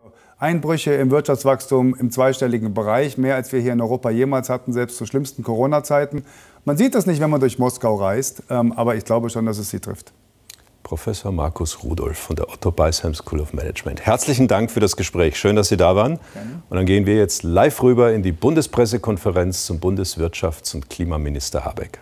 Einbrüche im Wirtschaftswachstum im zweistelligen Bereich, mehr als wir hier in Europa jemals hatten, selbst zu schlimmsten Corona-Zeiten. Man sieht das nicht, wenn man durch Moskau reist, aber ich glaube schon, dass es sie trifft. Professor Markus Rudolph von der Otto Beisheim School of Management. Herzlichen Dank für das Gespräch. Schön, dass Sie da waren. Gerne. Und dann gehen wir jetzt live rüber in die Bundespressekonferenz zum Bundeswirtschafts- und Klimaminister Habeck.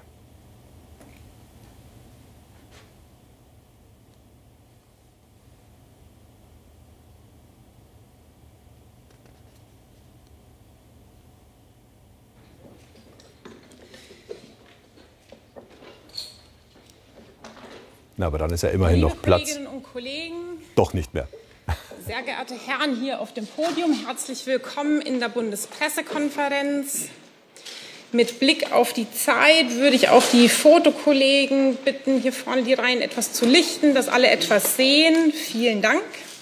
Na, aber dann ist ja immerhin noch Platz. Kolleginnen und Kollegen, doch nicht mehr. Sehr geehrte Herren hier auf dem Podium, herzlich willkommen in der Bundespressekonferenz. Mit Blick auf die Zeit würde ich auch die Fotokollegen bitten, hier vorne die Reihen etwas zu lichten, dass alle etwas sehen. Vielen Dank.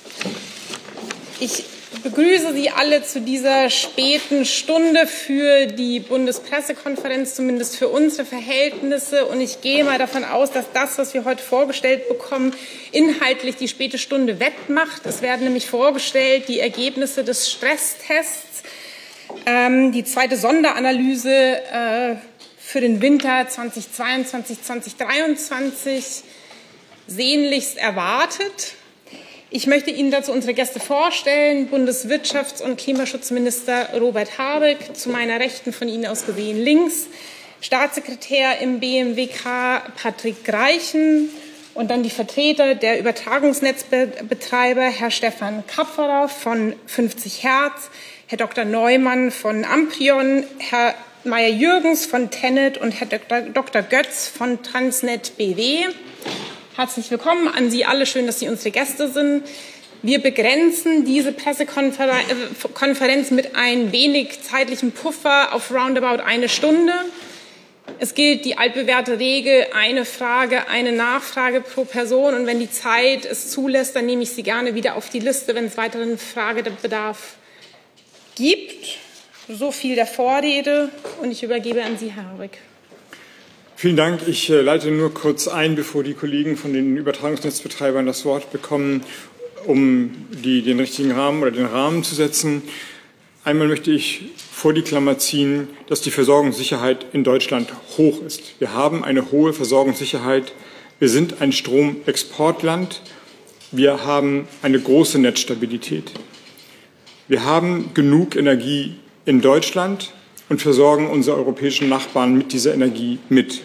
Ich begrüße Sie alle zu dieser späten Stunde für die Bundespressekonferenz, zumindest für unsere Verhältnisse. Und ich gehe mal davon aus, dass das, was wir heute vorgestellt bekommen, inhaltlich die späte Stunde wettmacht. Es werden nämlich vorgestellt die Ergebnisse des Stresstests, die zweite Sonderanalyse für den Winter 2022, 2023, sehnlichst erwartet. Ich möchte Ihnen dazu unsere Gäste vorstellen. Bundeswirtschafts- und Klimaschutzminister Robert Habeck, zu meiner Rechten, von Ihnen aus gesehen links, Staatssekretär im BMWK Patrick Greichen und dann die Vertreter der Übertragungsnetzbetreiber, Herr Stefan Kapferer von 50 Hertz, Herr Dr. Neumann von Amprion, Herr Meyer-Jürgens von Tennet und Herr Dr. Götz von Transnet BW. Herzlich willkommen an Sie alle. Schön, dass Sie unsere Gäste sind. Wir begrenzen diese Pressekonferenz mit ein wenig zeitlichem Puffer auf roundabout eine Stunde. Es gilt die altbewährte Regel, eine Frage, eine Nachfrage pro Person. Und wenn die Zeit es zulässt, dann nehme ich Sie gerne wieder auf die Liste, wenn es weiteren Fragebedarf gibt. So viel der Vorrede. Und ich übergebe an Sie, Herr Habeck. Vielen Dank. Ich leite nur kurz ein, bevor die Kollegen von den Übertragungsnetzbetreibern das Wort bekommen, um den richtigen Rahmen oder den Rahmen zu setzen. Einmal möchte ich vor die Klammer ziehen, dass die Versorgungssicherheit in Deutschland hoch ist. Wir haben eine hohe Versorgungssicherheit. Wir sind ein Stromexportland. Wir haben eine große Netzstabilität. Wir haben genug Energie in Deutschland und versorgen unsere europäischen Nachbarn mit dieser Energie mit.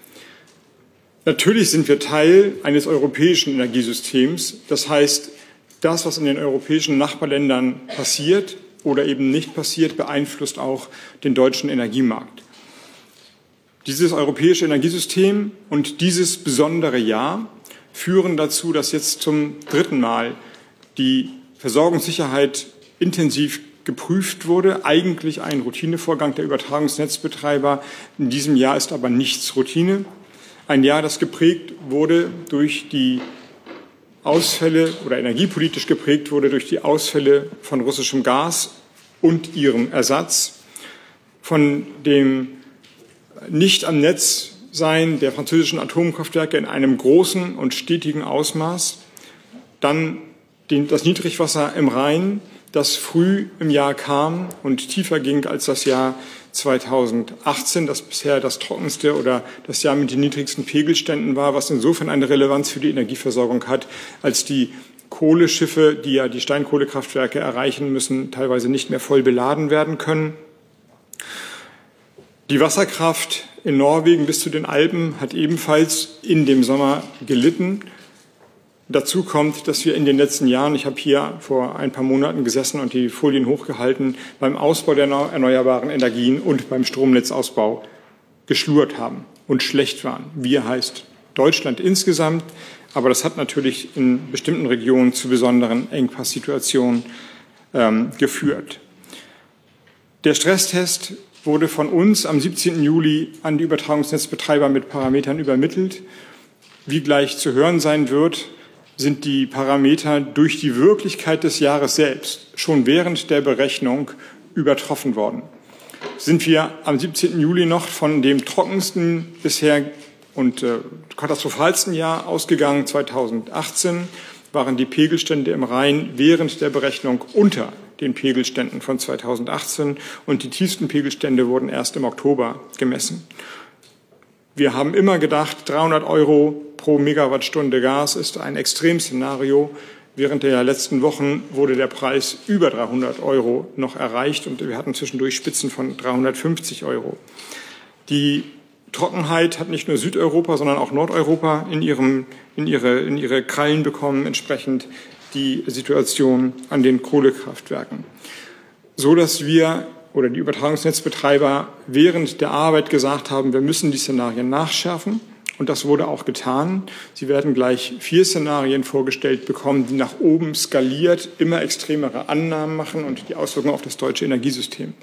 Natürlich sind wir Teil eines europäischen Energiesystems. Das heißt, das, was in den europäischen Nachbarländern passiert oder eben nicht passiert, beeinflusst auch den deutschen Energiemarkt. Dieses europäische Energiesystem und dieses besondere Jahr führen dazu, dass jetzt zum dritten Mal die Versorgungssicherheit intensiv geprüft wurde. Eigentlich ein Routinevorgang der Übertragungsnetzbetreiber. In diesem Jahr ist aber nichts Routine. Ein Jahr, das geprägt wurde durch die Ausfälle oder energiepolitisch geprägt wurde durch die Ausfälle von russischem Gas und ihrem Ersatz, von dem nicht am Netz sein der französischen Atomkraftwerke in einem großen und stetigen Ausmaß, dann das Niedrigwasser im Rhein, das früh im Jahr kam und tiefer ging als das Jahr 2018, das bisher das trockenste oder das Jahr mit den niedrigsten Pegelständen war, was insofern eine Relevanz für die Energieversorgung hat, als die Kohleschiffe, die ja die Steinkohlekraftwerke erreichen müssen, teilweise nicht mehr voll beladen werden können. Die Wasserkraft in Norwegen bis zu den Alpen hat ebenfalls in dem Sommer gelitten. Dazu kommt, dass wir in den letzten Jahren, ich habe hier vor ein paar Monaten gesessen und die Folien hochgehalten, beim Ausbau der erneuerbaren Energien und beim Stromnetzausbau geschlurrt haben und schlecht waren. Wir heißt Deutschland insgesamt, aber das hat natürlich in bestimmten Regionen zu besonderen Engpasssituationen geführt. Der Stresstest wurde von uns am 17. Juli an die Übertragungsnetzbetreiber mit Parametern übermittelt. Wie gleich zu hören sein wird, sind die Parameter durch die Wirklichkeit des Jahres selbst schon während der Berechnung übertroffen worden. Sind wir am 17. Juli noch von dem trockensten bisher und katastrophalsten Jahr ausgegangen, 2018, waren die Pegelstände im Rhein während der Berechnung unter den Pegelständen von 2018 und die tiefsten Pegelstände wurden erst im Oktober gemessen. Wir haben immer gedacht, 300 € pro Megawattstunde Gas ist ein Extremszenario. Während der letzten Wochen wurde der Preis über 300 € noch erreicht und wir hatten zwischendurch Spitzen von 350 €. Die Trockenheit hat nicht nur Südeuropa, sondern auch Nordeuropa in ihre Krallen bekommen, entsprechend die Situation an den Kohlekraftwerken. So dass wir oder die Übertragungsnetzbetreiber während der Arbeit gesagt haben, wir müssen die Szenarien nachschärfen. Und das wurde auch getan. Sie werden gleich 4 Szenarien vorgestellt bekommen, die nach oben skaliert immer extremere Annahmen machen und die Auswirkungen auf das deutsche Energiesystem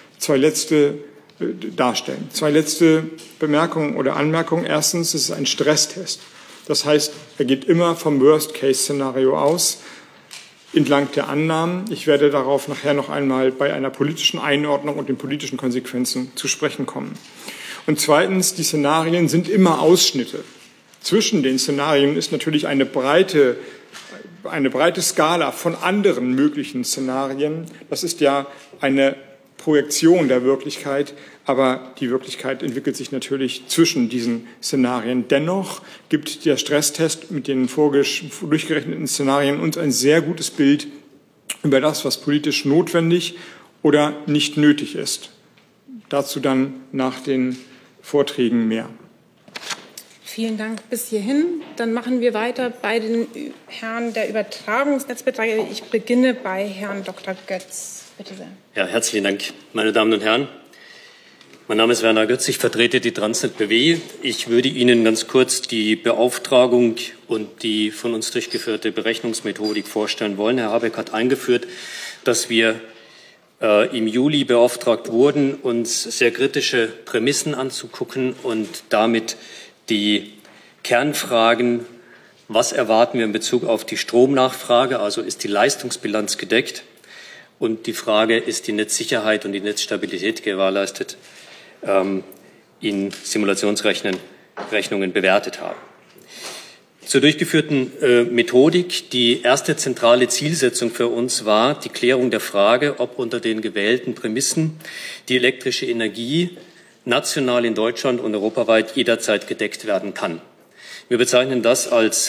darstellen. 2 letzte Bemerkungen oder Anmerkungen. Erstens, es ist ein Stresstest. Das heißt, er geht immer vom Worst-Case-Szenario aus, entlang der Annahmen. Ich werde darauf nachher noch einmal bei einer politischen Einordnung und den politischen Konsequenzen zu sprechen kommen. Und zweitens, die Szenarien sind immer Ausschnitte. Zwischen den Szenarien ist natürlich eine breite Skala von anderen möglichen Szenarien. Das ist ja eine Projektion der Wirklichkeit, aber die Wirklichkeit entwickelt sich natürlich zwischen diesen Szenarien. Dennoch gibt der Stresstest mit den durchgerechneten Szenarien uns ein sehr gutes Bild über das, was politisch notwendig oder nicht nötig ist. Dazu dann nach den Vorträgen mehr. Vielen Dank bis hierhin. Dann machen wir weiter bei den Herren der Übertragungsnetzbetreiber. Ich beginne bei Herrn Dr. Götz. Bitte sehr. Ja, herzlichen Dank, meine Damen und Herren. Mein Name ist Werner Götz, ich vertrete die Transnet BW. Ich würde Ihnen ganz kurz die Beauftragung und die von uns durchgeführte Berechnungsmethodik vorstellen wollen. Herr Habeck hat eingeführt, dass wir im Juli beauftragt wurden, uns sehr kritische Prämissen anzugucken und damit die Kernfragen, was erwarten wir in Bezug auf die Stromnachfrage, also ist die Leistungsbilanz gedeckt, und die Frage, ist die Netzsicherheit und die Netzstabilität gewährleistet, in Simulationsrechnungen bewertet haben. Zur durchgeführten Methodik. Die erste zentrale Zielsetzung für uns war die Klärung der Frage, ob unter den gewählten Prämissen die elektrische Energie national in Deutschland und europaweit jederzeit gedeckt werden kann. Wir bezeichnen das als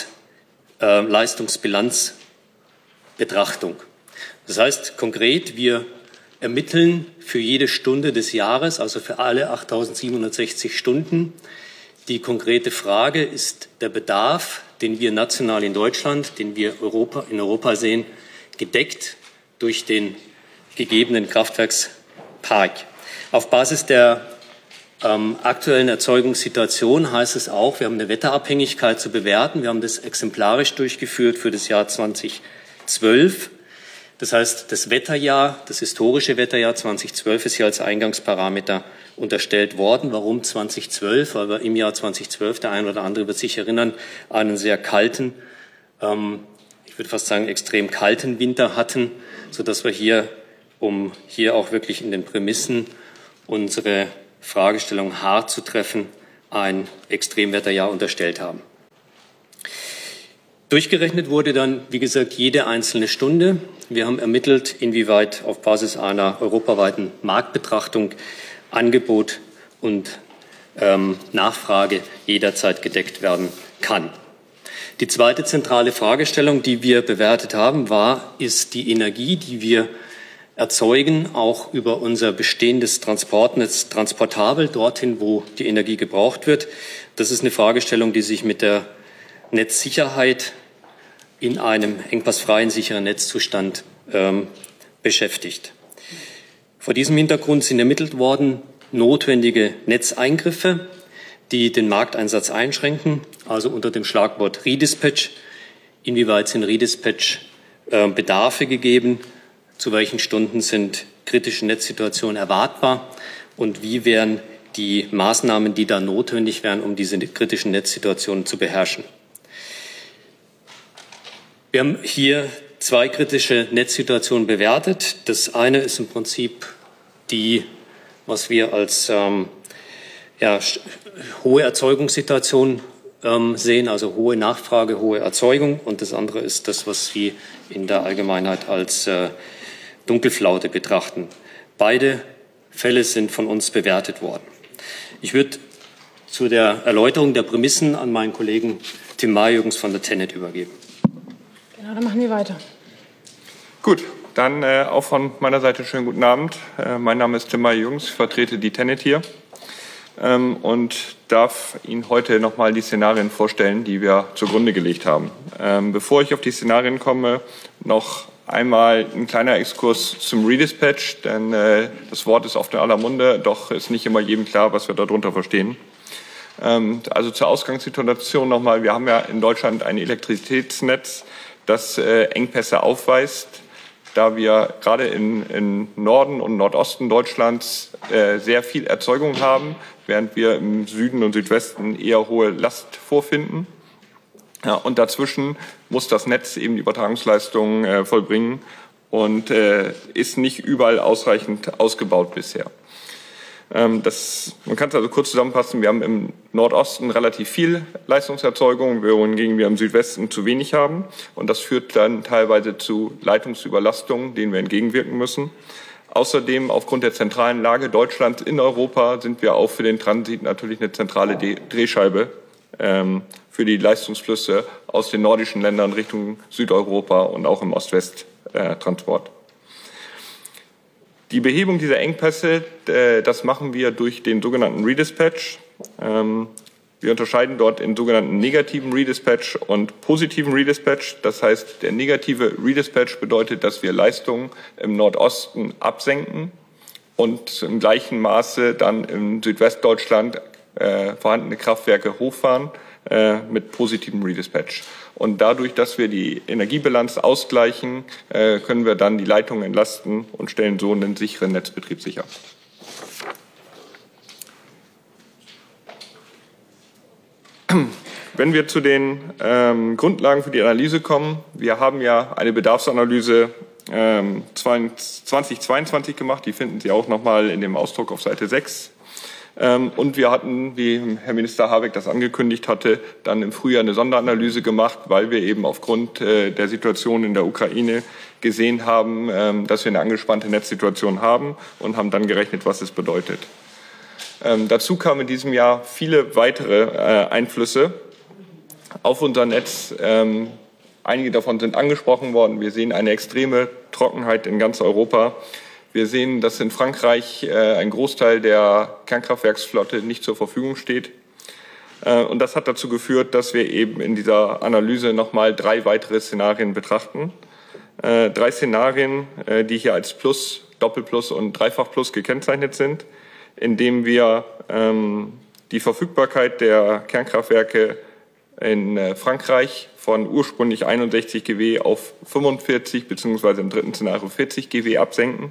Leistungsbilanzbetrachtung. Das heißt konkret, wir ermitteln für jede Stunde des Jahres, also für alle 8.760 Stunden, die konkrete Frage, ist der Bedarf, den wir national in Deutschland, den wir in Europa sehen, gedeckt durch den gegebenen Kraftwerkspark. Auf Basis der aktuellen Erzeugungssituation heißt es auch, wir haben eine Wetterabhängigkeit zu bewerten. Wir haben das exemplarisch durchgeführt für das Jahr 2012. Das heißt, das Wetterjahr, das historische Wetterjahr 2012 ist hier als Eingangsparameter unterstellt worden. Warum 2012? Weil wir im Jahr 2012, der eine oder andere wird sich erinnern, einen sehr kalten, ich würde fast sagen extrem kalten Winter hatten, sodass wir hier, um hier auch wirklich in den Prämissen unsere Fragestellung hart zu treffen, ein Extremwetterjahr unterstellt haben. Durchgerechnet wurde dann, wie gesagt, jede einzelne Stunde. Wir haben ermittelt, inwieweit auf Basis einer europaweiten Marktbetrachtung Angebot und Nachfrage jederzeit gedeckt werden kann. Die zweite zentrale Fragestellung, die wir bewertet haben, war, ist die Energie, die wir erzeugen, auch über unser bestehendes Transportnetz transportabel dorthin, wo die Energie gebraucht wird. Das ist eine Fragestellung, die sich mit der Netzsicherheit in einem engpassfreien, sicheren Netzzustand beschäftigt. Vor diesem Hintergrund sind ermittelt worden notwendige Netzeingriffe, die den Markteinsatz einschränken, also unter dem Schlagwort Redispatch. Inwieweit sind Redispatch-Bedarfe gegeben? Zu welchen Stunden sind kritische Netzsituationen erwartbar? Und wie wären die Maßnahmen, die da notwendig wären, um diese kritischen Netzsituationen zu beherrschen? Wir haben hier 2 kritische Netzsituationen bewertet. Das eine ist im Prinzip die, was wir als hohe Erzeugungssituation sehen, also hohe Nachfrage, hohe Erzeugung. Und das andere ist das, was wir in der Allgemeinheit als Dunkelflaute betrachten. Beide Fälle sind von uns bewertet worden. Ich würde zu der Erläuterung der Prämissen an meinen Kollegen Tim Mayjürgens von der TenneT übergeben. Genau, dann machen wir weiter. Gut, dann auch von meiner Seite schönen guten Abend. Mein Name ist Tim Mayjürgens, ich vertrete die TenneT hier und darf Ihnen heute nochmal die Szenarien vorstellen, die wir zugrunde gelegt haben. Bevor ich auf die Szenarien komme, noch einmal ein kleiner Exkurs zum Redispatch, denn das Wort ist oft in aller Munde, doch ist nicht immer jedem klar, was wir darunter verstehen. Also zur Ausgangssituation nochmal, wir haben ja in Deutschland ein Elektrizitätsnetz, das Engpässe aufweist, da wir gerade in Norden und Nordosten Deutschlands sehr viel Erzeugung haben, während wir im Süden und Südwesten eher hohe Last vorfinden. Ja, und dazwischen muss das Netz eben die Übertragungsleistungen vollbringen und ist nicht überall ausreichend ausgebaut bisher. Man kann es also kurz zusammenfassen, wir haben im Nordosten relativ viel Leistungserzeugung, wohingegen wir im Südwesten zu wenig haben. Und das führt dann teilweise zu Leitungsüberlastungen, denen wir entgegenwirken müssen. Außerdem, aufgrund der zentralen Lage Deutschlands in Europa, sind wir auch für den Transit natürlich eine zentrale Drehscheibe für die Leistungsflüsse aus den nordischen Ländern Richtung Südeuropa und auch im Ost-West-Transport. Die Behebung dieser Engpässe, das machen wir durch den sogenannten Redispatch. Wir unterscheiden dort in sogenannten negativen Redispatch und positiven Redispatch. Das heißt, der negative Redispatch bedeutet, dass wir Leistungen im Nordosten absenken und im gleichen Maße dann im Südwestdeutschland vorhandene Kraftwerke hochfahren mit positivem Redispatch. Und dadurch, dass wir die Energiebilanz ausgleichen, können wir dann die Leitungen entlasten und stellen so einen sicheren Netzbetrieb sicher. Wenn wir zu den Grundlagen für die Analyse kommen, wir haben ja eine Bedarfsanalyse 2022 gemacht, die finden Sie auch nochmal in dem Ausdruck auf Seite 6. Und wir hatten, wie Herr Minister Habeck das angekündigt hatte, dann im Frühjahr eine Sonderanalyse gemacht, weil wir eben aufgrund der Situation in der Ukraine gesehen haben, dass wir eine angespannte Netzsituation haben und haben dann gerechnet, was es bedeutet. Dazu kamen in diesem Jahr viele weitere Einflüsse auf unser Netz. Einige davon sind angesprochen worden. Wir sehen eine extreme Trockenheit in ganz Europa. Wir sehen, dass in Frankreich ein Großteil der Kernkraftwerksflotte nicht zur Verfügung steht. Und das hat dazu geführt, dass wir eben in dieser Analyse nochmal 3 weitere Szenarien betrachten. 3 Szenarien, die hier als Plus, Doppelplus und Dreifachplus gekennzeichnet sind, indem wir die Verfügbarkeit der Kernkraftwerke in Frankreich von ursprünglich 61 GW auf 45 bzw. im dritten Szenario 40 GW absenken.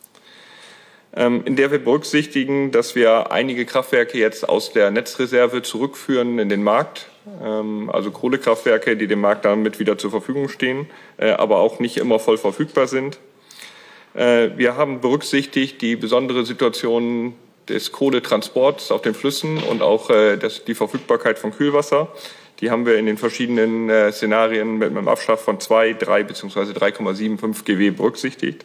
In der wir berücksichtigen, dass wir einige Kraftwerke jetzt aus der Netzreserve zurückführen in den Markt, also Kohlekraftwerke, die dem Markt damit wieder zur Verfügung stehen, aber auch nicht immer voll verfügbar sind. Wir haben berücksichtigt die besondere Situation des Kohletransports auf den Flüssen und auch die Verfügbarkeit von Kühlwasser. Die haben wir in den verschiedenen Szenarien mit einem Abschlag von 2, 3 bzw. 3,75 GW berücksichtigt.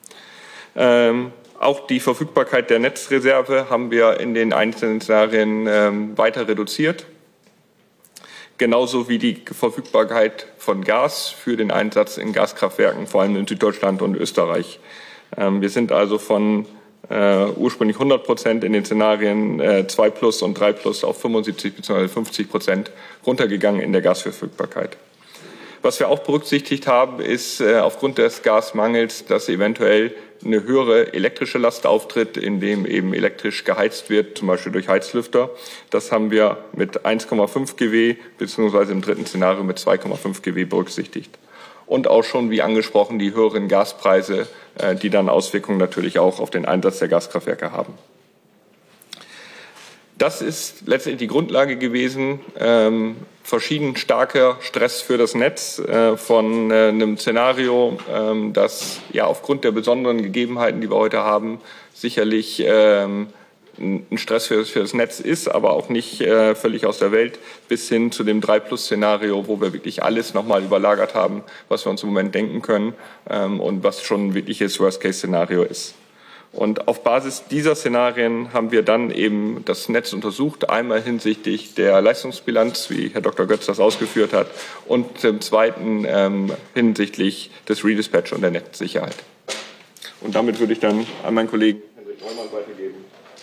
Auch die Verfügbarkeit der Netzreserve haben wir in den einzelnen Szenarien weiter reduziert. Genauso wie die Verfügbarkeit von Gas für den Einsatz in Gaskraftwerken, vor allem in Süddeutschland und Österreich. Wir sind also von ursprünglich 100% in den Szenarien 2 plus und 3 plus auf 75 bzw. 50% runtergegangen in der Gasverfügbarkeit. Was wir auch berücksichtigt haben, ist aufgrund des Gasmangels, dass eventuell eine höhere elektrische Last auftritt, indem eben elektrisch geheizt wird, zum Beispiel durch Heizlüfter. Das haben wir mit 1,5 GW bzw. im dritten Szenario mit 2,5 GW berücksichtigt. Und auch schon, wie angesprochen, die höheren Gaspreise, die dann Auswirkungen natürlich auch auf den Einsatz der Gaskraftwerke haben. Das ist letztendlich die Grundlage gewesen, verschieden starker Stress für das Netz von einem Szenario, das ja aufgrund der besonderen Gegebenheiten, die wir heute haben, sicherlich ein Stress für das Netz ist, aber auch nicht völlig aus der Welt, bis hin zu dem 3+-Szenario, wo wir wirklich alles nochmal überlagert haben, was wir uns im Moment denken können und was schon ein wirkliches Worst-Case-Szenario ist. Und auf Basis dieser Szenarien haben wir dann eben das Netz untersucht, einmal hinsichtlich der Leistungsbilanz, wie Herr Dr. Götz das ausgeführt hat, und zum Zweiten hinsichtlich des Redispatch und der Netzsicherheit. Und damit würde ich dann an meinen Kollegen Hendrik Neumann weitergeben.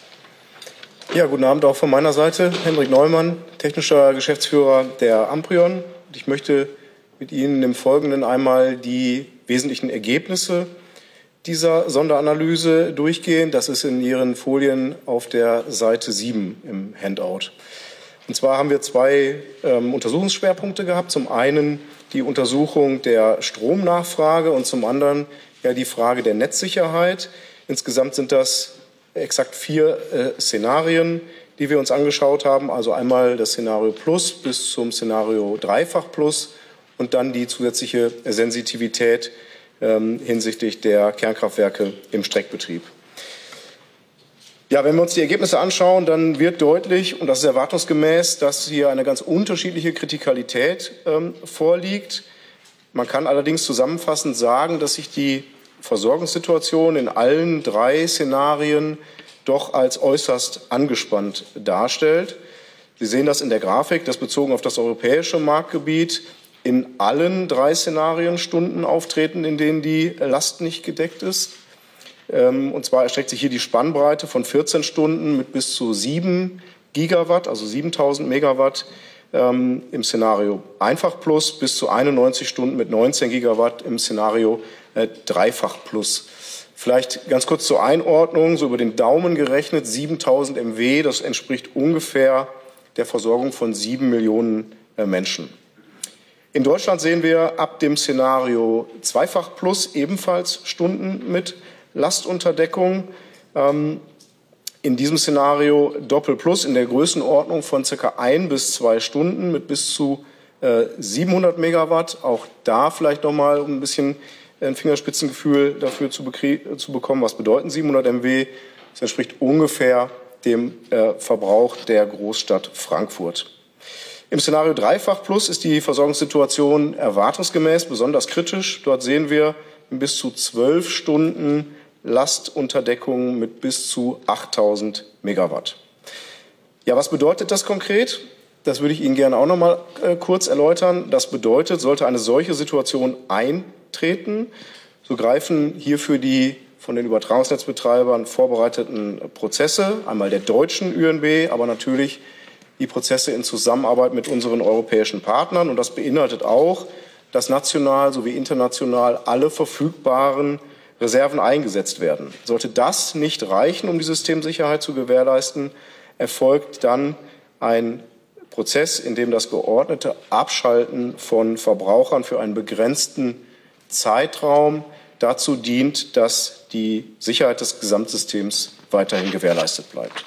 Ja, guten Abend auch von meiner Seite. Hendrik Neumann, technischer Geschäftsführer der Amprion. Und ich möchte mit Ihnen im Folgenden einmal die wesentlichen Ergebnisse dieser Sonderanalyse durchgehen. Das ist in Ihren Folien auf der Seite 7 im Handout. Und zwar haben wir zwei Untersuchungsschwerpunkte gehabt. Zum einen die Untersuchung der Stromnachfrage und zum anderen ja die Frage der Netzsicherheit. Insgesamt sind das exakt 4 Szenarien, die wir uns angeschaut haben. Also einmal das Szenario Plus bis zum Szenario Dreifach Plus und dann die zusätzliche Sensitivität hinsichtlich der Kernkraftwerke im Streckbetrieb. Ja, wenn wir uns die Ergebnisse anschauen, dann wird deutlich, und das ist erwartungsgemäß, dass hier eine ganz unterschiedliche Kritikalität vorliegt. Man kann allerdings zusammenfassend sagen, dass sich die Versorgungssituation in allen 3 Szenarien doch als äußerst angespannt darstellt. Sie sehen das in der Grafik, das bezogen auf das europäische Marktgebiet in allen 3 Szenarien Stunden auftreten, in denen die Last nicht gedeckt ist. Und zwar erstreckt sich hier die Spannbreite von 14 Stunden mit bis zu 7 Gigawatt, also 7000 Megawatt im Szenario Einfach Plus, bis zu 91 Stunden mit 19 Gigawatt im Szenario Dreifach Plus. Vielleicht ganz kurz zur Einordnung, so über den Daumen gerechnet, 7000 MW, das entspricht ungefähr der Versorgung von 7 Millionen Menschen. In Deutschland sehen wir ab dem Szenario Zweifach Plus ebenfalls Stunden mit Lastunterdeckung. In diesem Szenario Doppel Plus in der Größenordnung von ca. 1 bis 2 Stunden mit bis zu 700 Megawatt. Auch da vielleicht noch mal ein bisschen ein Fingerspitzengefühl dafür zu bekommen, was bedeuten 700 MW. Das entspricht ungefähr dem Verbrauch der Großstadt Frankfurt. Im Szenario Dreifach Plus ist die Versorgungssituation erwartungsgemäß besonders kritisch. Dort sehen wir bis zu 12 Stunden Lastunterdeckung mit bis zu 8000 Megawatt. Ja, was bedeutet das konkret? Das würde ich Ihnen gerne auch noch mal kurz erläutern. Das bedeutet, sollte eine solche Situation eintreten, so greifen hierfür die von den Übertragungsnetzbetreibern vorbereiteten Prozesse, einmal der deutschen ÜNB, aber natürlich die Prozesse in Zusammenarbeit mit unseren europäischen Partnern. Und das beinhaltet auch, dass national sowie international alle verfügbaren Reserven eingesetzt werden. Sollte das nicht reichen, um die Systemsicherheit zu gewährleisten, erfolgt dann ein Prozess, in dem das geordnete Abschalten von Verbrauchern für einen begrenzten Zeitraum dazu dient, dass die Sicherheit des Gesamtsystems weiterhin gewährleistet bleibt.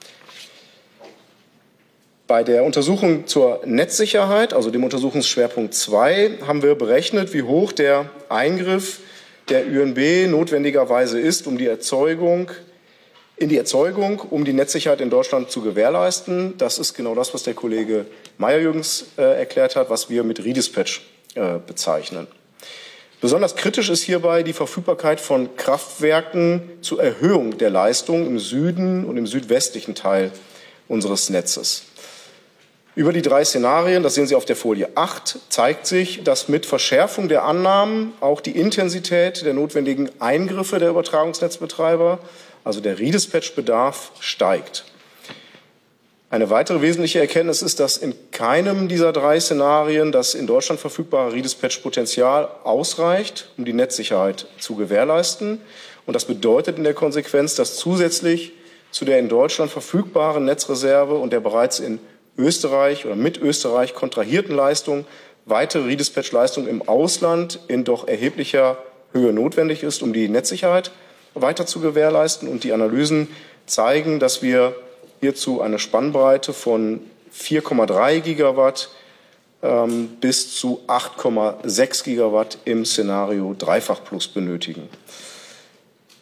Bei der Untersuchung zur Netzsicherheit, also dem Untersuchungsschwerpunkt 2, haben wir berechnet, wie hoch der Eingriff der ÜNB notwendigerweise ist, um die Erzeugung, um die Netzsicherheit in Deutschland zu gewährleisten. Das ist genau das, was der Kollege Meyer-Jürgens erklärt hat, was wir mit Redispatch bezeichnen. Besonders kritisch ist hierbei die Verfügbarkeit von Kraftwerken zur Erhöhung der Leistung im Süden und im südwestlichen Teil unseres Netzes. Über die 3 Szenarien, das sehen Sie auf der Folie 8, zeigt sich, dass mit Verschärfung der Annahmen auch die Intensität der notwendigen Eingriffe der Übertragungsnetzbetreiber, also der Redispatch-Bedarf, steigt. Eine weitere wesentliche Erkenntnis ist, dass in keinem dieser 3 Szenarien das in Deutschland verfügbare Redispatch-Potenzial ausreicht, um die Netzsicherheit zu gewährleisten. Und das bedeutet in der Konsequenz, dass zusätzlich zu der in Deutschland verfügbaren Netzreserve und der bereits in Österreich oder mit Österreich kontrahierten Leistung weitere Redispatch-Leistung im Ausland in doch erheblicher Höhe notwendig ist, um die Netzsicherheit weiter zu gewährleisten. Und die Analysen zeigen, dass wir hierzu eine Spannbreite von 4,3 Gigawatt bis zu 8,6 Gigawatt im Szenario Dreifach Plus benötigen.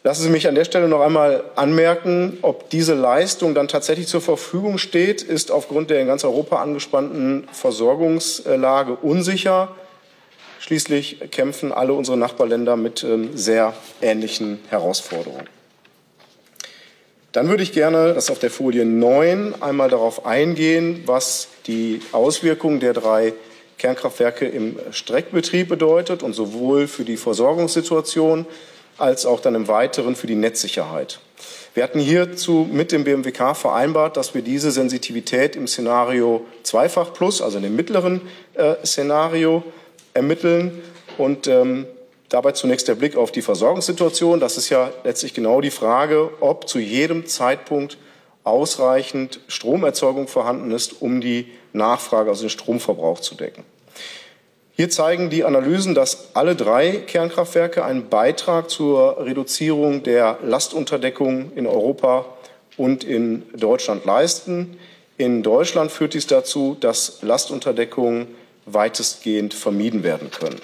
Lassen Sie mich an der Stelle noch einmal anmerken, ob diese Leistung dann tatsächlich zur Verfügung steht, ist aufgrund der in ganz Europa angespannten Versorgungslage unsicher. Schließlich kämpfen alle unsere Nachbarländer mit sehr ähnlichen Herausforderungen. Dann würde ich gerne, das ist auf der Folie 9, einmal darauf eingehen, was die Auswirkungen der 3 Kernkraftwerke im Streckbetrieb bedeutet und sowohl für die Versorgungssituation als auch dann im Weiteren für die Netzsicherheit. Wir hatten hierzu mit dem BMWK vereinbart, dass wir diese Sensitivität im Szenario Zweifach Plus, also in dem mittleren Szenario, ermitteln und dabei zunächst der Blick auf die Versorgungssituation. Das ist ja letztlich genau die Frage, ob zu jedem Zeitpunkt ausreichend Stromerzeugung vorhanden ist, um die Nachfrage, also den Stromverbrauch zu decken. Hier zeigen die Analysen, dass alle 3 Kernkraftwerke einen Beitrag zur Reduzierung der Lastunterdeckung in Europa und in Deutschland leisten. In Deutschland führt dies dazu, dass Lastunterdeckungen weitestgehend vermieden werden können.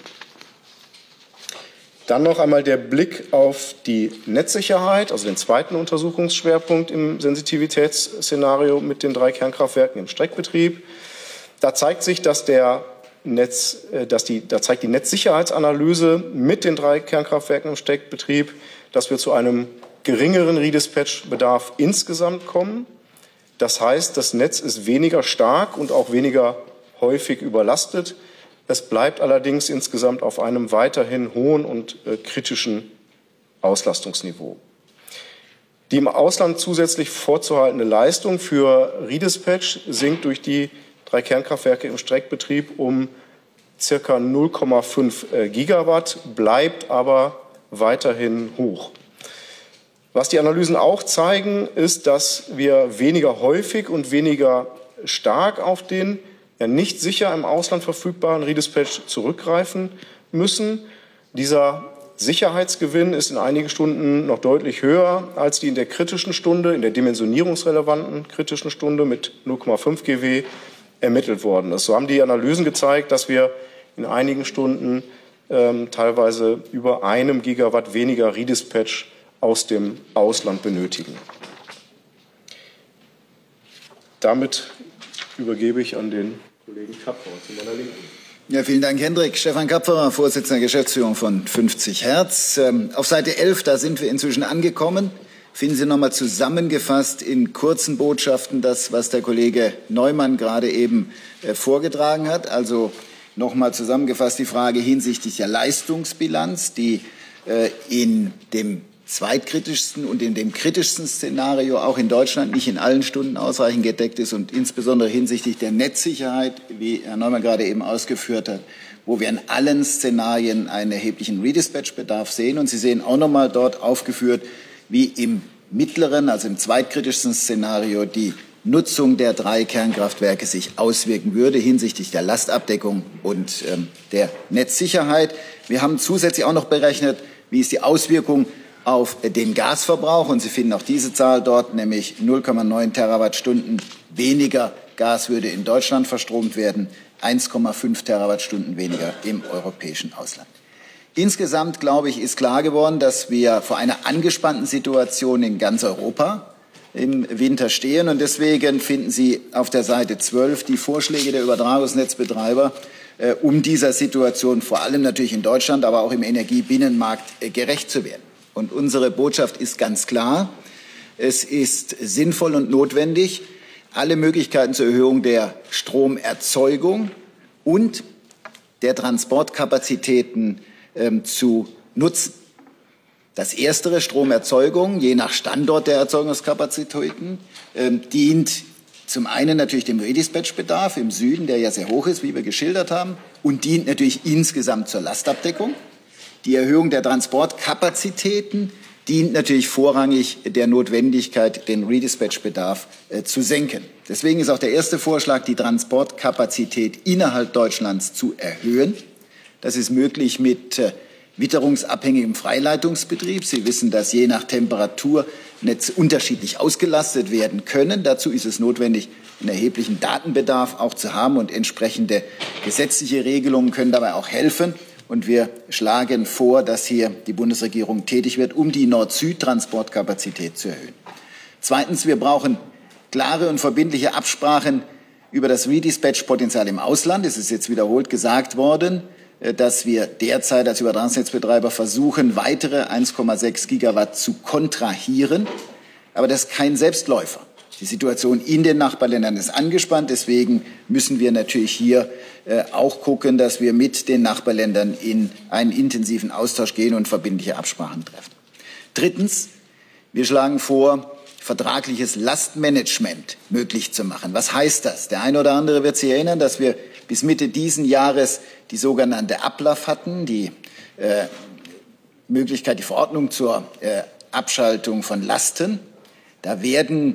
Dann noch einmal der Blick auf die Netzsicherheit, also den zweiten Untersuchungsschwerpunkt im Sensitivitätsszenario mit den 3 Kernkraftwerken im Streckbetrieb. Da zeigt sich, dass die Netzsicherheitsanalyse mit den 3 Kernkraftwerken im Streckbetrieb, dass wir zu einem geringeren Redispatch-Bedarf insgesamt kommen. Das heißt, das Netz ist weniger stark und auch weniger häufig überlastet. Es bleibt allerdings insgesamt auf einem weiterhin hohen und kritischen Auslastungsniveau. Die im Ausland zusätzlich vorzuhaltende Leistung für Redispatch sinkt durch die 3 Kernkraftwerke im Streckbetrieb um ca. 0,5 Gigawatt, bleibt aber weiterhin hoch. Was die Analysen auch zeigen, ist, dass wir weniger häufig und weniger stark auf den nicht sicher im Ausland verfügbaren Redispatch zurückgreifen müssen. Dieser Sicherheitsgewinn ist in einigen Stunden noch deutlich höher als die in der kritischen Stunde, in der dimensionierungsrelevanten kritischen Stunde mit 0,5 GW ermittelt worden ist. So haben die Analysen gezeigt, dass wir in einigen Stunden teilweise über 1 Gigawatt weniger Redispatch aus dem Ausland benötigen. Damit übergebe ich an den Kollegen Kapferer zu meiner Linken. Ja, vielen Dank, Hendrik. Stefan Kapferer, Vorsitzender der Geschäftsführung von 50 Hertz. Auf Seite 11, da sind wir inzwischen angekommen. Finden Sie noch mal zusammengefasst in kurzen Botschaften das, was der Kollege Neumann gerade eben vorgetragen hat. Also noch mal zusammengefasst die Frage hinsichtlich der Leistungsbilanz, die in dem zweitkritischsten und in dem kritischsten Szenario auch in Deutschland nicht in allen Stunden ausreichend gedeckt ist und insbesondere hinsichtlich der Netzsicherheit, wie Herr Neumann gerade eben ausgeführt hat, wo wir in allen Szenarien einen erheblichen Redispatch-Bedarf sehen. Und Sie sehen auch noch mal dort aufgeführt, wie im mittleren, also im zweitkritischsten Szenario, die Nutzung der 3 Kernkraftwerke sich auswirken würde hinsichtlich der Lastabdeckung und der Netzsicherheit. Wir haben zusätzlich auch noch berechnet, wie ist die Auswirkung auf den Gasverbrauch. Und Sie finden auch diese Zahl dort, nämlich 0,9 Terawattstunden weniger Gas würde in Deutschland verstromt werden, 1,5 Terawattstunden weniger im europäischen Ausland. Insgesamt, glaube ich, ist klar geworden, dass wir vor einer angespannten Situation in ganz Europa im Winter stehen. Und deswegen finden Sie auf der Seite 12 die Vorschläge der Übertragungsnetzbetreiber, um dieser Situation vor allem natürlich in Deutschland, aber auch im Energiebinnenmarkt gerecht zu werden. Und unsere Botschaft ist ganz klar. Es ist sinnvoll und notwendig, alle Möglichkeiten zur Erhöhung der Stromerzeugung und der Transportkapazitäten zu nutzen. Das erstere, Stromerzeugung, je nach Standort der Erzeugungskapazitäten, dient zum einen natürlich dem Redispatch-Bedarf im Süden, der ja sehr hoch ist, wie wir geschildert haben, und dient natürlich insgesamt zur Lastabdeckung. Die Erhöhung der Transportkapazitäten dient natürlich vorrangig der Notwendigkeit, den Redispatch-Bedarf zu senken. Deswegen ist auch der erste Vorschlag, die Transportkapazität innerhalb Deutschlands zu erhöhen. Das ist möglich mit witterungsabhängigem Freileitungsbetrieb. Sie wissen, dass je nach Temperatur Netze unterschiedlich ausgelastet werden können. Dazu ist es notwendig, einen erheblichen Datenbedarf auch zu haben, und entsprechende gesetzliche Regelungen können dabei auch helfen. Und wir schlagen vor, dass hier die Bundesregierung tätig wird, um die Nord-Süd-Transportkapazität zu erhöhen. Zweitens, wir brauchen klare und verbindliche Absprachen über das Redispatch-Potenzial im Ausland. Es ist jetzt wiederholt gesagt worden, dass wir derzeit als Übertragungsnetzbetreiber versuchen, weitere 1,6 Gigawatt zu kontrahieren. Aber das ist kein Selbstläufer. Die Situation in den Nachbarländern ist angespannt. Deswegen müssen wir natürlich hier auch gucken, dass wir mit den Nachbarländern in einen intensiven Austausch gehen und verbindliche Absprachen treffen. Drittens, wir schlagen vor, vertragliches Lastmanagement möglich zu machen. Was heißt das? Der eine oder andere wird sich erinnern, dass wir bis Mitte diesen Jahres die sogenannte ABLAF hatten, die Möglichkeit, die Verordnung zur Abschaltung von Lasten. Da wurden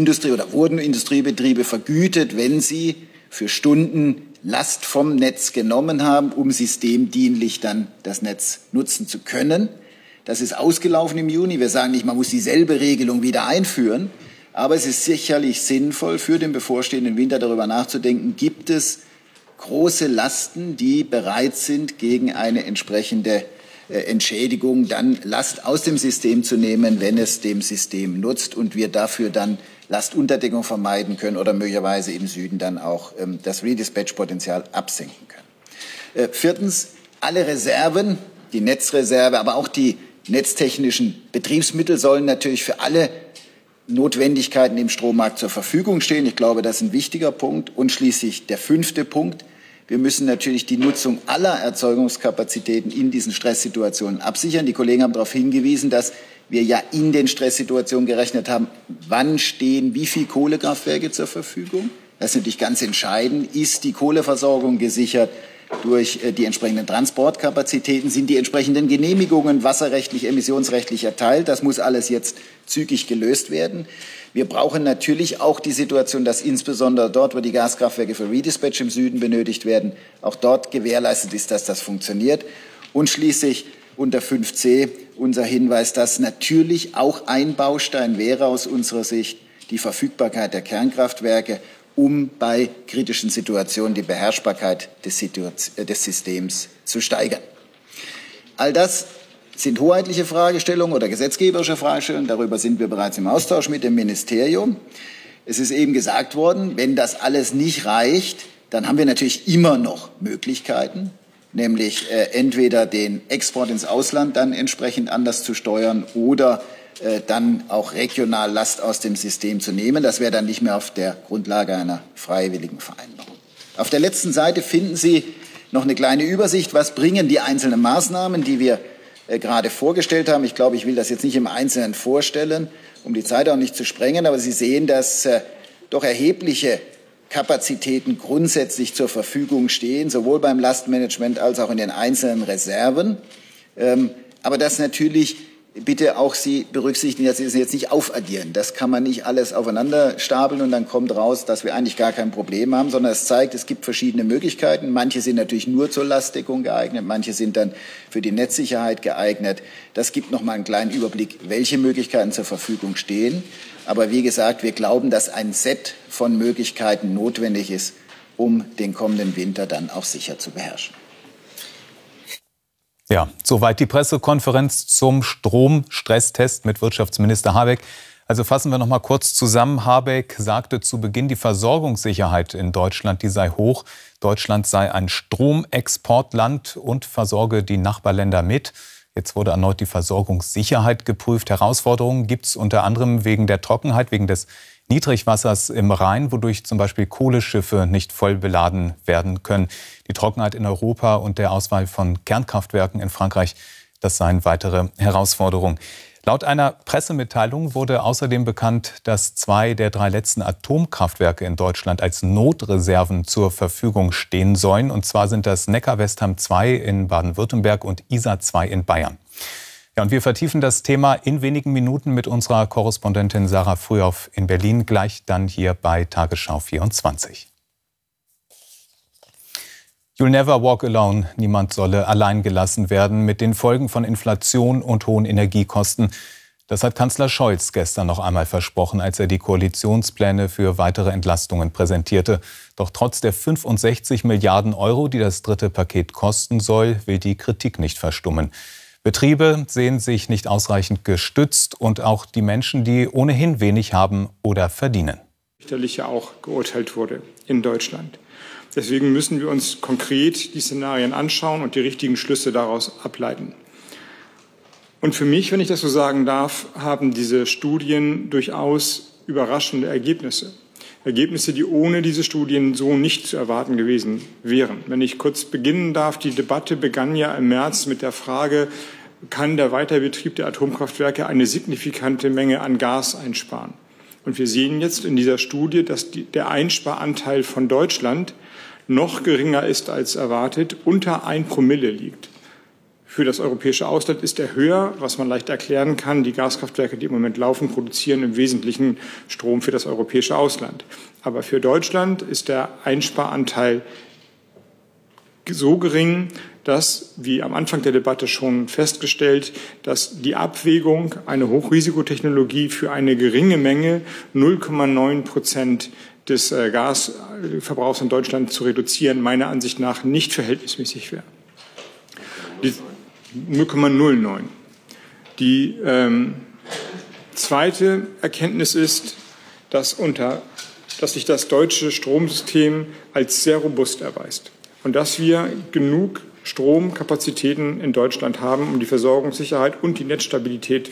Industriebetriebe vergütet, wenn sie für Stunden Last vom Netz genommen haben, um systemdienlich dann das Netz nutzen zu können. Das ist ausgelaufen im Juni. Wir sagen nicht, man muss dieselbe Regelung wieder einführen. Aber es ist sicherlich sinnvoll, für den bevorstehenden Winter darüber nachzudenken, gibt es große Lasten, die bereit sind, gegen eine entsprechende Entschädigung dann Last aus dem System zu nehmen, wenn es dem System nutzt und wir dafür dann Lastunterdeckung vermeiden können oder möglicherweise im Süden dann auch das Redispatch-Potenzial absenken können. Viertens, alle Reserven, die Netzreserve, aber auch die netztechnischen Betriebsmittel sollen natürlich für alle Notwendigkeiten im Strommarkt zur Verfügung stehen. Ich glaube, das ist ein wichtiger Punkt. Und schließlich der 5. Punkt. Wir müssen natürlich die Nutzung aller Erzeugungskapazitäten in diesen Stresssituationen absichern. Die Kollegen haben darauf hingewiesen, dass wir ja in den Stresssituationen gerechnet haben, wann stehen wie viele Kohlekraftwerke zur Verfügung. Das ist natürlich ganz entscheidend. Ist die Kohleversorgung gesichert durch die entsprechenden Transportkapazitäten? Sind die entsprechenden Genehmigungen wasserrechtlich, emissionsrechtlich erteilt? Das muss alles jetzt zügig gelöst werden. Wir brauchen natürlich auch die Situation, dass insbesondere dort, wo die Gaskraftwerke für Redispatch im Süden benötigt werden, auch dort gewährleistet ist, dass das funktioniert. Und schließlich unter 5c unser Hinweis, dass natürlich auch ein Baustein wäre aus unserer Sicht die Verfügbarkeit der Kernkraftwerke, um bei kritischen Situationen die Beherrschbarkeit des Systems zu steigern. All das sind hoheitliche Fragestellungen oder gesetzgeberische Fragestellungen. Darüber sind wir bereits im Austausch mit dem Ministerium. Es ist eben gesagt worden, wenn das alles nicht reicht, dann haben wir natürlich immer noch Möglichkeiten, nämlich entweder den Export ins Ausland dann entsprechend anders zu steuern oder dann auch regional Last aus dem System zu nehmen. Das wäre dann nicht mehr auf der Grundlage einer freiwilligen Vereinbarung. Auf der letzten Seite finden Sie noch eine kleine Übersicht, was bringen die einzelnen Maßnahmen, die wir gerade vorgestellt haben. Ich glaube, ich will das jetzt nicht im Einzelnen vorstellen, um die Zeit auch nicht zu sprengen. Aber Sie sehen, dass doch erhebliche Kapazitäten grundsätzlich zur Verfügung stehen, sowohl beim Lastmanagement als auch in den einzelnen Reserven. Aber das natürlich bitte auch Sie berücksichtigen, dass Sie das jetzt nicht aufaddieren. Das kann man nicht alles aufeinander stapeln und dann kommt raus, dass wir eigentlich gar kein Problem haben, sondern es zeigt, es gibt verschiedene Möglichkeiten. Manche sind natürlich nur zur Lastdeckung geeignet, manche sind dann für die Netzsicherheit geeignet. Das gibt noch mal einen kleinen Überblick, welche Möglichkeiten zur Verfügung stehen. Aber wie gesagt, wir glauben, dass ein Set von Möglichkeiten notwendig ist, um den kommenden Winter dann auch sicher zu beherrschen. Ja, soweit die Pressekonferenz zum Stromstresstest mit Wirtschaftsminister Habeck. Also fassen wir noch mal kurz zusammen. Habeck sagte zu Beginn, die Versorgungssicherheit in Deutschland, die sei hoch. Deutschland sei ein Stromexportland und versorge die Nachbarländer mit. Jetzt wurde erneut die Versorgungssicherheit geprüft. Herausforderungen gibt es unter anderem wegen der Trockenheit, wegen des Niedrigwassers im Rhein, wodurch zum Beispiel Kohleschiffe nicht voll beladen werden können. Die Trockenheit in Europa und der Ausfall von Kernkraftwerken in Frankreich, das seien weitere Herausforderungen. Laut einer Pressemitteilung wurde außerdem bekannt, dass 2 der 3 letzten Atomkraftwerke in Deutschland als Notreserven zur Verfügung stehen sollen. Und zwar sind das Neckar-Westheim 2 in Baden-Württemberg und Isar 2 in Bayern. Ja, und wir vertiefen das Thema in wenigen Minuten mit unserer Korrespondentin Sarah Frühauf in Berlin, gleich dann hier bei Tagesschau 24. You'll never walk alone. Niemand solle allein gelassen werden mit den Folgen von Inflation und hohen Energiekosten. Das hat Kanzler Scholz gestern noch einmal versprochen, als er die Koalitionspläne für weitere Entlastungen präsentierte. Doch trotz der 65 Milliarden Euro, die das dritte Paket kosten soll, will die Kritik nicht verstummen. Betriebe sehen sich nicht ausreichend gestützt und auch die Menschen, die ohnehin wenig haben oder verdienen. Richterlich auch geurteilt wurde in Deutschland. Deswegen müssen wir uns konkret die Szenarien anschauen und die richtigen Schlüsse daraus ableiten. Und für mich, wenn ich das so sagen darf, haben diese Studien durchaus überraschende Ergebnisse. Ergebnisse, die ohne diese Studien so nicht zu erwarten gewesen wären. Wenn ich kurz beginnen darf, die Debatte begann ja im März mit der Frage, kann der Weiterbetrieb der Atomkraftwerke eine signifikante Menge an Gas einsparen? Und wir sehen jetzt in dieser Studie, dass der Einsparanteil von Deutschland noch geringer ist als erwartet, unter 1 Promille liegt. Für das europäische Ausland ist er höher, was man leicht erklären kann. Die Gaskraftwerke, die im Moment laufen, produzieren im Wesentlichen Strom für das europäische Ausland. Aber für Deutschland ist der Einsparanteil so gering, dass, wie am Anfang der Debatte schon festgestellt, dass die Abwägung, eine Hochrisikotechnologie für eine geringe Menge, 0,9% des Gasverbrauchs in Deutschland zu reduzieren, meiner Ansicht nach nicht verhältnismäßig wäre. 0,09. Die zweite Erkenntnis ist, dass sich das deutsche Stromsystem als sehr robust erweist und dass wir genug Stromkapazitäten in Deutschland haben, um die Versorgungssicherheit und die Netzstabilität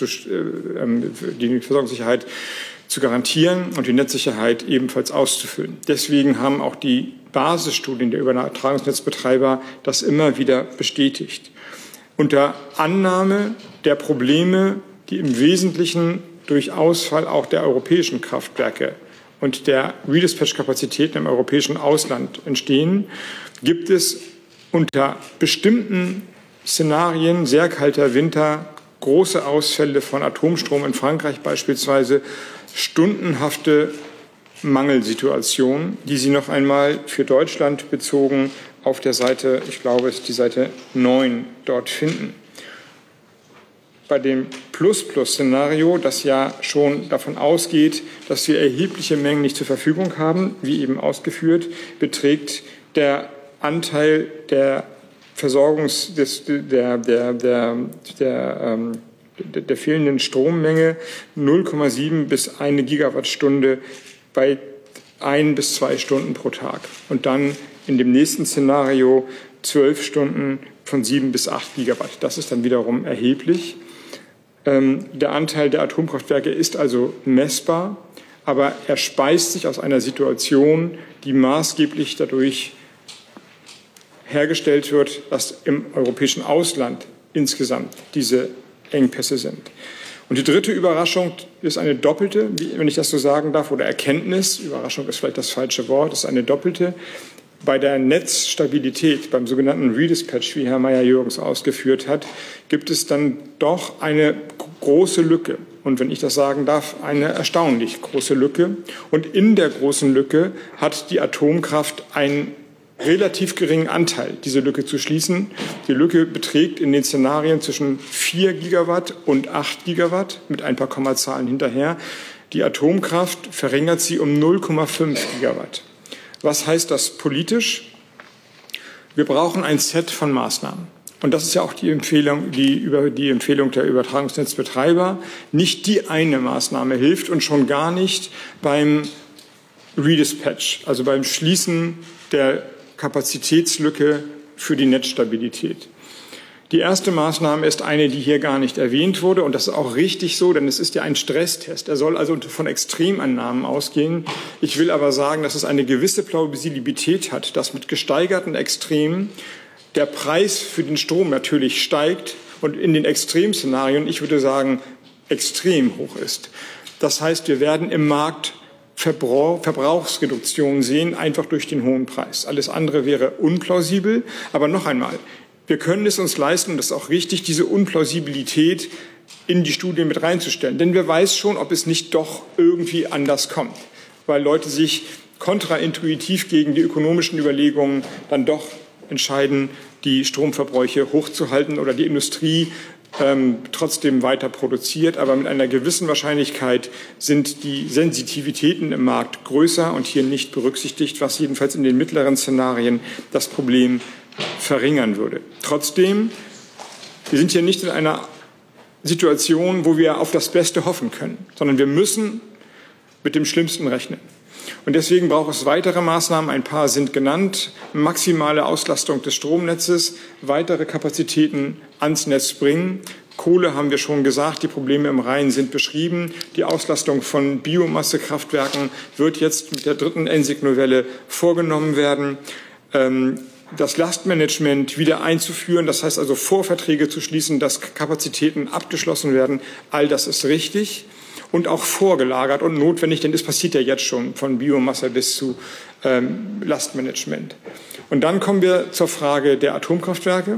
zu garantieren und die Netzsicherheit ebenfalls auszufüllen. Deswegen haben auch die Basisstudien der Übertragungsnetzbetreiber das immer wieder bestätigt. Unter Annahme der Probleme, die im Wesentlichen durch Ausfall auch der europäischen Kraftwerke und der Redispatch-Kapazitäten im europäischen Ausland entstehen, gibt es unter bestimmten Szenarien, sehr kalter Winter, große Ausfälle von Atomstrom in Frankreich beispielsweise, stundenhafte Mangelsituationen, die Sie noch einmal für Deutschland bezogen auf der Seite, ich glaube, es ist die Seite 9, dort finden. Bei dem Plus-Plus-Szenario, das ja schon davon ausgeht, dass wir erhebliche Mengen nicht zur Verfügung haben, wie eben ausgeführt, beträgt der Anteil der der fehlenden Strommenge 0,7 bis 1 Gigawattstunde bei 1 bis 2 Stunden pro Tag. Und dann in dem nächsten Szenario 12 Stunden von 7 bis 8 Gigawatt. Das ist dann wiederum erheblich. Der Anteil der Atomkraftwerke ist also messbar, aber er speist sich aus einer Situation, die maßgeblich dadurch hergestellt wird, dass im europäischen Ausland insgesamt diese Engpässe sind. Und die dritte Überraschung ist eine doppelte, wenn ich das so sagen darf, oder Erkenntnis. Überraschung ist vielleicht das falsche Wort, ist eine doppelte. Bei der Netzstabilität, beim sogenannten Redispatch, wie Herr Meyer-Jürgens ausgeführt hat, gibt es dann doch eine große Lücke. Und wenn ich das sagen darf, eine erstaunlich große Lücke. Und in der großen Lücke hat die Atomkraft einen relativ geringen Anteil, diese Lücke zu schließen. Die Lücke beträgt in den Szenarien zwischen 4 Gigawatt und 8 Gigawatt, mit ein paar Kommazahlen hinterher. Die Atomkraft verringert sie um 0,5 Gigawatt. Was heißt das politisch? Wir brauchen ein Set von Maßnahmen. Und das ist ja auch die Empfehlung der Übertragungsnetzbetreiber. Nicht die eine Maßnahme hilft und schon gar nicht beim Redispatch, also beim Schließen der Kapazitätslücke für die Netzstabilität. Die erste Maßnahme ist eine, die hier gar nicht erwähnt wurde. Und das ist auch richtig so, denn es ist ja ein Stresstest. Er soll also von Extremannahmen ausgehen. Ich will aber sagen, dass es eine gewisse Plausibilität hat, dass mit gesteigerten Extremen der Preis für den Strom natürlich steigt und in den Extremszenarien, ich würde sagen, extrem hoch ist. Das heißt, wir werden im Markt Verbrauchsreduktion sehen, einfach durch den hohen Preis. Alles andere wäre unplausibel. Aber noch einmal, wir können es uns leisten, und das ist auch richtig, diese Unplausibilität in die Studien mit reinzustellen. Denn wer weiß schon, ob es nicht doch irgendwie anders kommt, weil Leute sich kontraintuitiv gegen die ökonomischen Überlegungen dann doch entscheiden, die Stromverbräuche hochzuhalten oder die Industrie trotzdem weiter produziert. Aber mit einer gewissen Wahrscheinlichkeit sind die Sensitivitäten im Markt größer und hier nicht berücksichtigt, was jedenfalls in den mittleren Szenarien das Problem verringern würde. Trotzdem, wir sind hier nicht in einer Situation, wo wir auf das Beste hoffen können, sondern wir müssen mit dem Schlimmsten rechnen. Und deswegen braucht es weitere Maßnahmen. Ein paar sind genannt. Maximale Auslastung des Stromnetzes, weitere Kapazitäten ans Netz bringen. Kohle haben wir schon gesagt, die Probleme im Rhein sind beschrieben. Die Auslastung von Biomassekraftwerken wird jetzt mit der dritten EnSiG-Novelle vorgenommen werden. Das Lastmanagement wieder einzuführen, das heißt also Vorverträge zu schließen, dass Kapazitäten abgeschlossen werden, all das ist richtig und auch vorgelagert und notwendig, denn das passiert ja jetzt schon von Biomasse bis zu Lastmanagement. Und dann kommen wir zur Frage der Atomkraftwerke.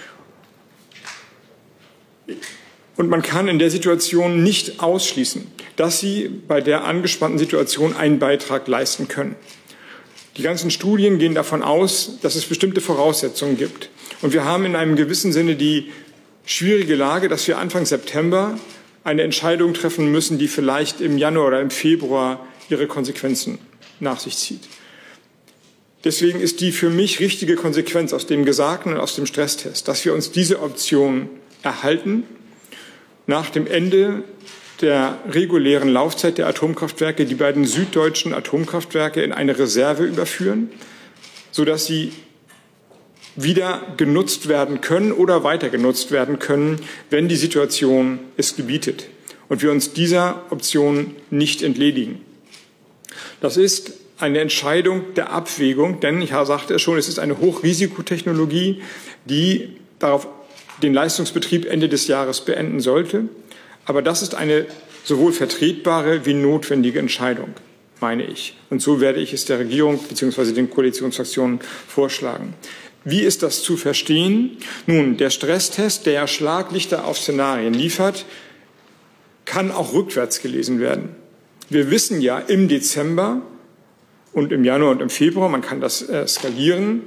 Und man kann in der Situation nicht ausschließen, dass sie bei der angespannten Situation einen Beitrag leisten können. Die ganzen Studien gehen davon aus, dass es bestimmte Voraussetzungen gibt. Und wir haben in einem gewissen Sinne die schwierige Lage, dass wir Anfang September eine Entscheidung treffen müssen, die vielleicht im Januar oder im Februar ihre Konsequenzen nach sich zieht. Deswegen ist die für mich richtige Konsequenz aus dem Gesagten und aus dem Stresstest, dass wir uns diese Option erhalten, nach dem Ende der regulären Laufzeit der Atomkraftwerke die beiden süddeutschen Atomkraftwerke in eine Reserve überführen, sodass sie wieder genutzt werden können oder weiter genutzt werden können, wenn die Situation es gebietet und wir uns dieser Option nicht entledigen. Das ist eine Entscheidung der Abwägung, denn ich sagte es schon, es ist eine Hochrisikotechnologie, die den Leistungsbetrieb Ende des Jahres beenden sollte. Aber das ist eine sowohl vertretbare wie notwendige Entscheidung, meine ich. Und so werde ich es der Regierung bzw. den Koalitionsfraktionen vorschlagen. Wie ist das zu verstehen? Nun, der Stresstest, der ja Schlaglichter auf Szenarien liefert, kann auch rückwärts gelesen werden. Wir wissen ja im Dezember und im Januar und im Februar, man kann das skalieren,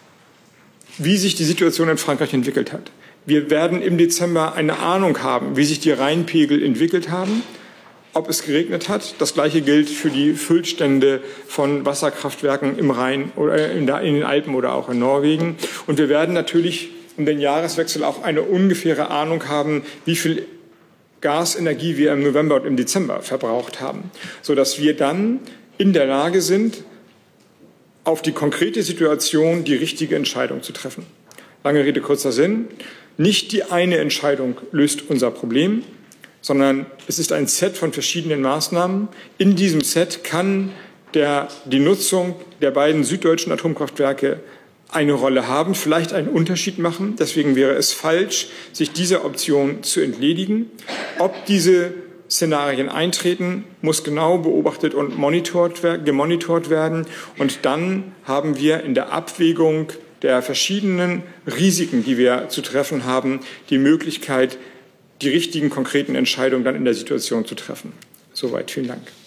wie sich die Situation in Frankreich entwickelt hat. Wir werden im Dezember eine Ahnung haben, wie sich die Rheinpegel entwickelt haben, ob es geregnet hat. Das Gleiche gilt für die Füllstände von Wasserkraftwerken im Rhein oder in den Alpen oder auch in Norwegen. Und wir werden natürlich um den Jahreswechsel auch eine ungefähre Ahnung haben, wie viel Gasenergie wir im November und im Dezember verbraucht haben, sodass wir dann in der Lage sind, auf die konkrete Situation die richtige Entscheidung zu treffen. Lange Rede, kurzer Sinn. Nicht die eine Entscheidung löst unser Problem, sondern es ist ein Set von verschiedenen Maßnahmen. In diesem Set kann die Nutzung der beiden süddeutschen Atomkraftwerke eine Rolle haben, vielleicht einen Unterschied machen. Deswegen wäre es falsch, sich dieser Option zu entledigen. Ob diese Szenarien eintreten, muss genau beobachtet und gemonitort werden. Und dann haben wir in der Abwägung der verschiedenen Risiken, die wir zu treffen haben, die Möglichkeit, die richtigen, konkreten Entscheidungen dann in der Situation zu treffen. Soweit. Vielen Dank.